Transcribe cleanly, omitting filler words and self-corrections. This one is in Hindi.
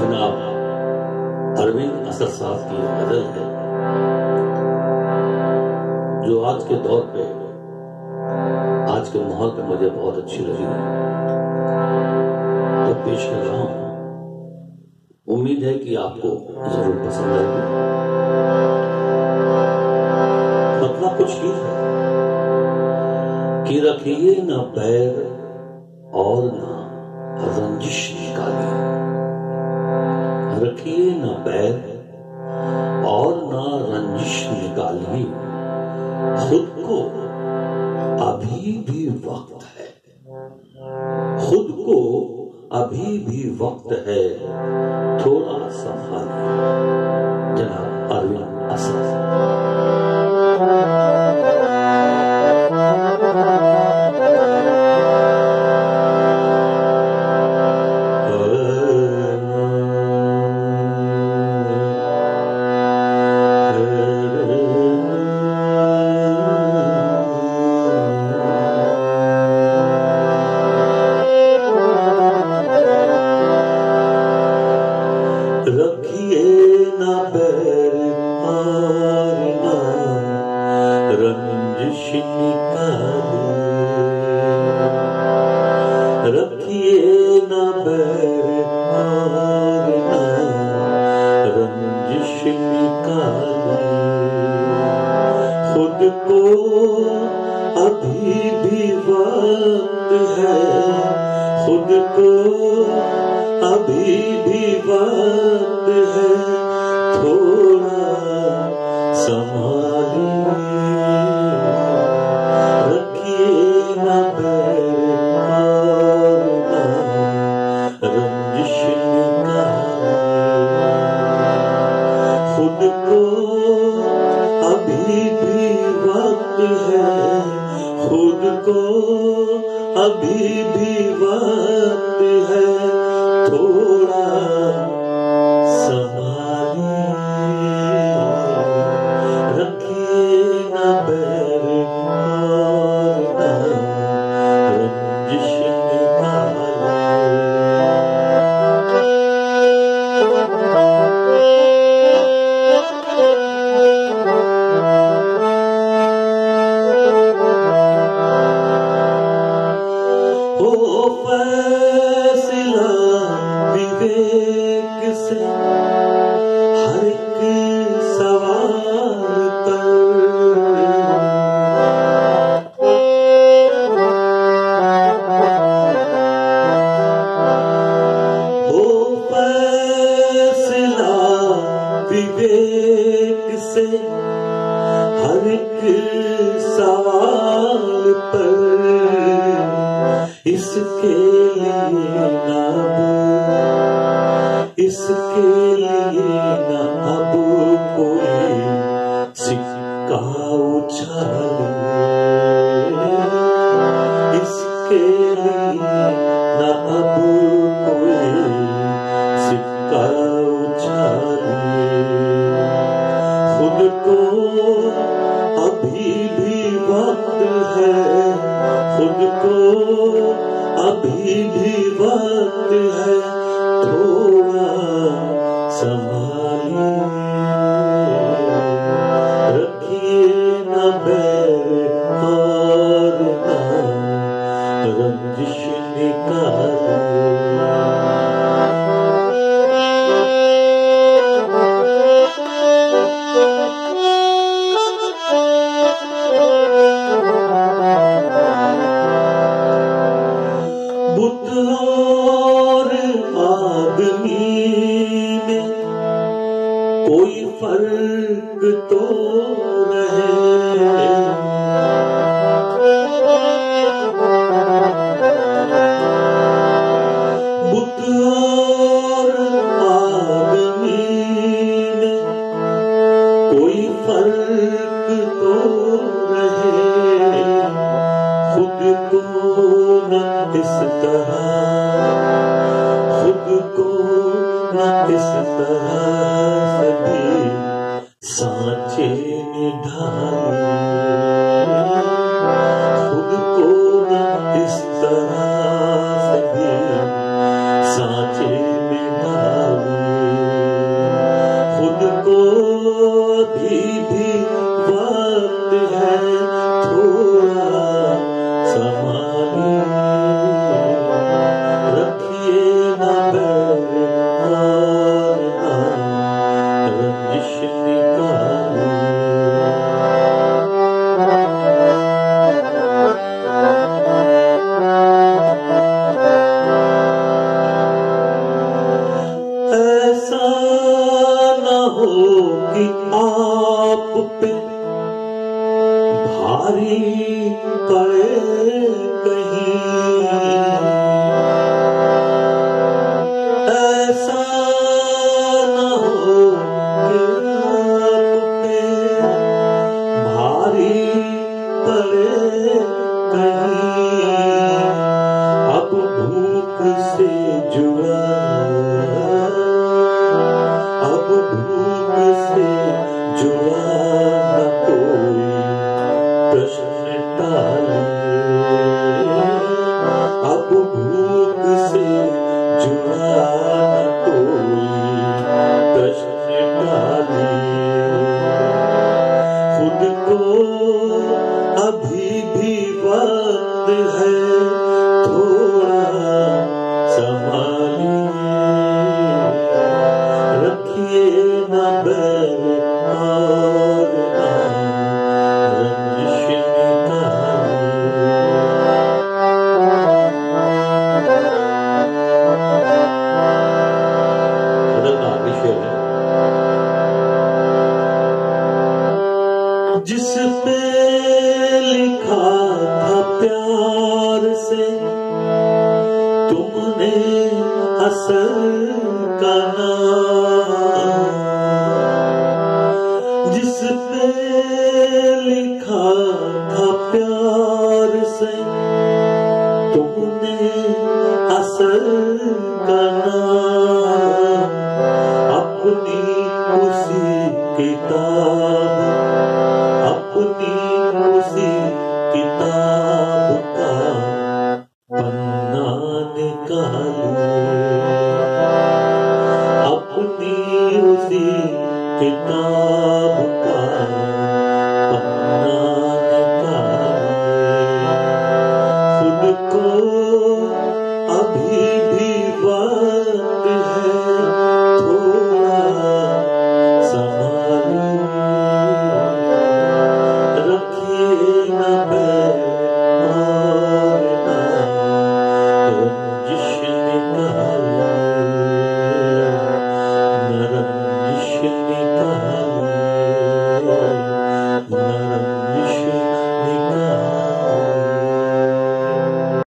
जनाब अरविंद असद साहब की गजल है जो आज के दौर पे, आज के माहौल पे मुझे बहुत अच्छी लगी है, तो पेश कर रहा हूं। उम्मीद है कि आपको जरूर पसंद आएगी। मतलब कुछ ही है कि रखिए न बैर और न रंजिश निकाली, रखिए न बैर और न रंजिश निकाली, खुद को अभी भी वक्त है, खुद को अभी भी वक्त है, थोड़ा संभालिए। जनाब अरविंद असद। रखिए न बैर और न रंजिश निकाली, रखिए न बैर और न रंजिश निकाली, खुद को अभी भी वक्त है, खुद को अभी भी वक्त है, थोड़ा संभालिए। रखिए न बैर और न रंजिश निकाली, खुद को अभी भी वक्त है, खुद को अभी भी वक्त है, थोड़ा संभालिए। रखिए न बैर और न रंजिश निकाली। हो फैसला विवेक से हर एक सवाल पर, हो फैसला विवेक से हर एक सवाल पर, इसके लिए ना इसके लिए ना अब कोई सिक्का उछाले, इसके लिए ना अब कोई सिक्का उछाले, खुद को अभी भी वक्त है, खुद को अभी भी वक्त है, थोड़ा संभालिए। रखिए न बैर और न रंजिश निकाली। बुत और आदमी में कोई फर्क तो रहे, बुत और आदमी में कोई फर्क तो रहे, खुद को न इस तरह, खुद को न इस तरह से भी सांचे में ढालिए, खुद को न इस तरह से भी सांचे में ढालिए, जुड़ा न कोई प्रश्न डाले, खुद को अभी भी वक्त है थोड़ा संभालिए, रखिए न बैर और न रंजिश निकालिए। खतरनाक विषय है। जिस पे लिखा था प्यार से तुमने असल का नाम, जिस पे लिखा